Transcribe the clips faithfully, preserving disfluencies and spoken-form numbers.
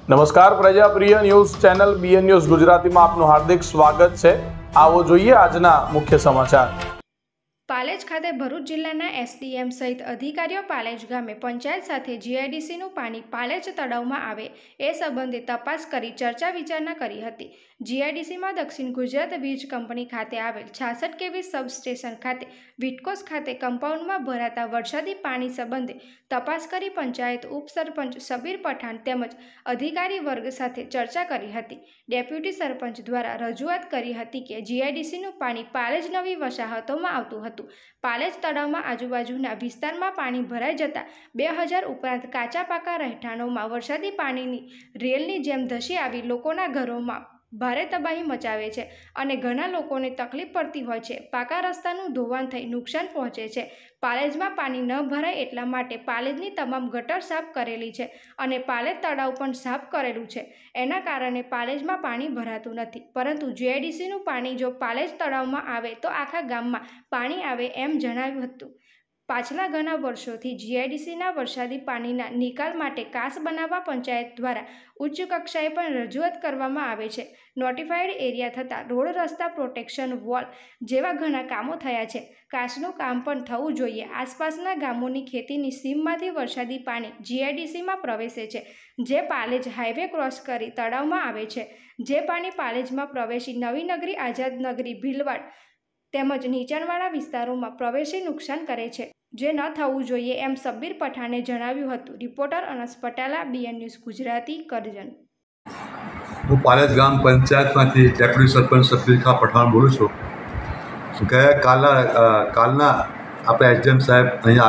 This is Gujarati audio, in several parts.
નમસ્કાર, પ્રજાપ્રિય ન્યૂઝ ચેનલ બીએન ન્યૂઝ ગુજરાતીમાં આપનું હાર્દિક સ્વાગત છે। આવો જોઈએ આજના મુખ્ય સમાચાર। પાલેજ ખાતે ભરૂચ જિલ્લાના એસડીએમ સહિત અધિકારીઓ પાલેજ ગામે પંચાયત સાથે જીઆઈડીસીનું પાણી પાલેજ તળાવમાં આવે એ સંબંધે તપાસ કરી ચર્ચા વિચારણા કરી હતી। જીઆઈડીસીમાં દક્ષિણ ગુજરાત વીજ કંપની ખાતે આવેલ છાસઠ કેવી સબસ્ટેશન ખાતે વિટકોસ ખાતે કમ્પાઉન્ડમાં ભરાતા વરસાદી પાણી સંબંધે તપાસ કરી પંચાયત ઉપસરપંચ સબીર પઠાણ તેમજ અધિકારી વર્ગ સાથે ચર્ચા કરી હતી। ડેપ્યુટી સરપંચ દ્વારા રજૂઆત કરી હતી કે જીઆઈડીસીનું પાણી પાલેજ નવી વસાહતોમાં આવતું હતું। પાલેજ તળાવમાં આજુબાજુના વિસ્તારમાં પાણી ભરાઈ જતા બે હજાર ઉપરાંત કાચા પાકા રહેઠાણોમાં વરસાદી પાણીની રેલની જેમ ધસી આવી લોકોના ઘરોમાં ભારે તબાહી મચાવે છે અને ઘણા લોકોને તકલીફ પડતી હોય છે। પાકા રસ્તાનું ધોવાણ થઈ નુકસાન પહોંચે છે। પાલેજમાં પાણી ન ભરાય એટલા માટે પાલેજની તમામ ગટર સાફ કરેલી છે અને પાલેજ તળાવ પણ સાફ કરેલું છે। એના કારણે પાલેજમાં પાણી ભરાતું નથી, પરંતુ જીઆઈડીસીનું પાણી જો પાલેજ તળાવમાં આવે તો આખા ગામમાં પાણી આવે એમ જણાવ્યું હતું। પાછલા ઘણા વર્ષોથી જીઆઈડીસીના વરસાદી પાણીના નિકાલ માટે કાસ બનાવવા પંચાયત દ્વારા ઉચ્ચ કક્ષાએ પણ રજૂઆત કરવામાં આવે છે। નોટિફાઈડ એરિયા થતાં રોડ, રસ્તા, પ્રોટેક્શન વોલ જેવા ઘણા કામો થયા છે। કાસનું કામ પણ થવું જોઈએ। આસપાસના ગામોની ખેતીની સીમમાંથી વરસાદી પાણી જીઆઈડીસીમાં પ્રવેશે છે, જે પાલેજ હાઈવે ક્રોસ કરી તળાવમાં આવે છે। જે પાણી પાલેજમાં પ્રવેશી નવી નગરી, આઝાદ નગરી, ભીલવાડ તેમજ નીચાણવાળા વિસ્તારોમાં પ્રવેશી નુકસાન કરે છે, જે ન થવું જોઈએ એમ સબીર પઠાણે જણાવ્યું હતું। Reporter Anas Patala, BN news Gujarati, Karjan. હું પાલેજ ગ્રામ પંચાયતમાંથી ડેપ્યુટી સરપંચ સબીર ખા પઠાણ બોલું છું। ગયા કાલના કાલના આપણે એસડીએમ સાહેબ અહીંયા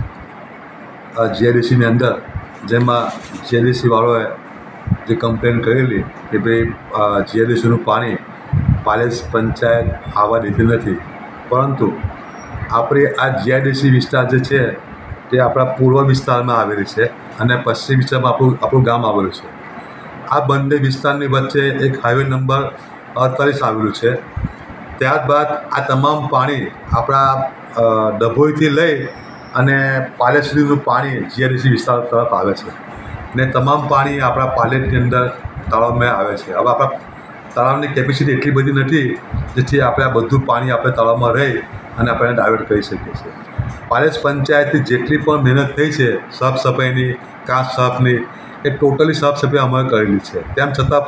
આવેલા જીઆઈડીસીની અંદર, જેમાં જીઆઈડીસી વાળોએ જે કમ્પ્લેન કરેલી કે ભાઈ જીઆઈડીસીનું પાણી પાલેજ પંચાયત આવવા દીધી નથી, પરંતુ આપણે આ જીઆઈડીસી વિસ્તાર જે છે તે આપણા પૂર્વ વિસ્તારમાં આવેલી છે અને પશ્ચિમ વિસ્તારમાં આપણું આપણું ગામ આવેલું છે। આ બંને વિસ્તારની વચ્ચે એક હાઈવે નંબર અડતાલીસ આવેલું છે। ત્યારબાદ આ તમામ પાણી આપણા ડભોઈથી લઈ અને પાલેજ સુધીનું પાણી જીઆઈડીસી વિસ્તાર તરફ આવે છે ને તમામ પાણી આપણા પાલેજની અંદર તળાવમાં આવે છે। હવે આપણા તળાવની કેપેસિટી એટલી બધી નથી જેથી આપણે આ બધું પાણી આપણે તળાવમાં રહી અને આપણે ડાયવર્ટ કરી શકીએ છીએ। પાલેજ પંચાયતની જેટલી પણ મહેનત થઈ છે સાફ સફાઈની, કાચ સાફની, એ ટોટલી સાફ સફાઈ અમારે કરેલી છે। તેમ છતાં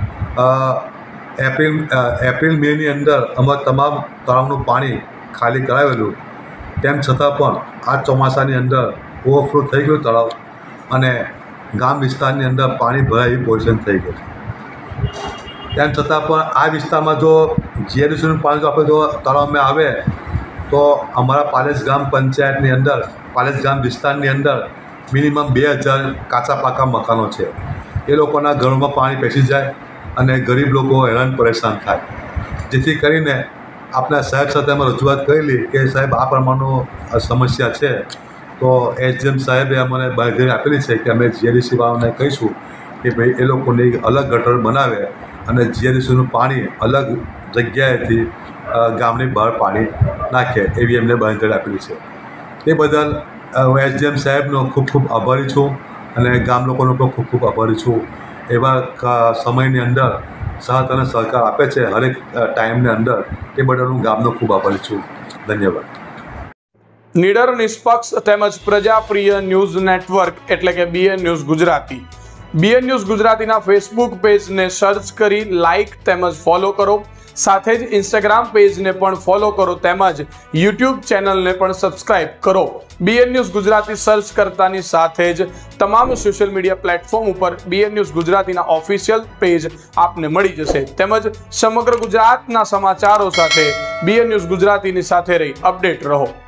પણ એપ્રિલ એપ્રિલ મેની અંદર અમારે તમામ તળાવનું પાણી ખાલી કરાવેલું, તેમ છતાં પણ આ ચોમાસાની અંદર ઓવરફ્લો થઈ ગયું તળાવ અને ગામ વિસ્તારની અંદર પાણી ભરાય એવી પોઝિશન થઈ ગઈ। તેમ છતાં પણ આ વિસ્તારમાં જો જીઆઈડીસીનું પાણી જો આપણે જો તળાવમાં આવે તો અમારા પાલેજ ગ્રામ પંચાયતની અંદર, પાલેજ ગ્રામ વિસ્તારની અંદર મિનિમમ બે હજાર કાચા પાકા મકાનો છે। એ લોકોના ઘરોમાં પાણી પેસી જાય અને ગરીબ લોકો હેરાન પરેશાન થાય, જેથી કરીને આપણા સાહેબ સાથે અમે રજૂઆત કરેલી કે સાહેબ આ પ્રમાણનો સમસ્યા છે, તો એસડીએમ સાહેબે અમને બાંયધરી આપેલી છે કે અમે જીઆઈડીસી વાળાને કહીશું કે ભાઈ એ લોકોની અલગ ગટર બનાવે અને જીઆઈડીસીનું પાણી અલગ જગ્યાએથી ગામની બહાર પાણી નાખે એવી એમને બાંયધરી આપેલી છે। તે બદલ હું એસડીએમ સાહેબનો ખૂબ ખૂબ આભારી છું અને ગામ લોકોનો પણ ખૂબ ખૂબ આભારી છું। એવા સમયની અંદર સાથ અને સહકાર આપે છે હરેક ટાઈમની અંદર, તે બદલ હું ગામનો ખૂબ આભારી છું। ધન્યવાદ। નિડર, નિષ્પક્ષ તેમજ પ્રજાપ્રિય ન્યૂઝ નેટવર્ક એટલે કે BN news Gujarati, BN news ગુજરાતીના ફેસબુક પેજને સર્ચ કરી લાઇક તેમજ ફોલો કરો। સાથે જ ઇન્સ્ટાગ્રામ પેજને પણ ફોલો કરો તેમજ યુટ્યુબ ચેનલને પણ સબસ્ક્રાઇબ કરો। બીએન ન્યૂઝ ગુજરાતી સર્ચ કરતાની સાથે જ તમામ સોશિયલ મીડિયા પ્લેટફોર્મ ઉપર બીએન ન્યૂઝ ગુજરાતીના ઓફિશિયલ પેજ આપને મળી જશે તેમજ સમગ્ર ગુજરાતના સમાચારો સાથે બીએન ન્યૂઝ ગુજરાતીની સાથે રહી અપડેટ રહો।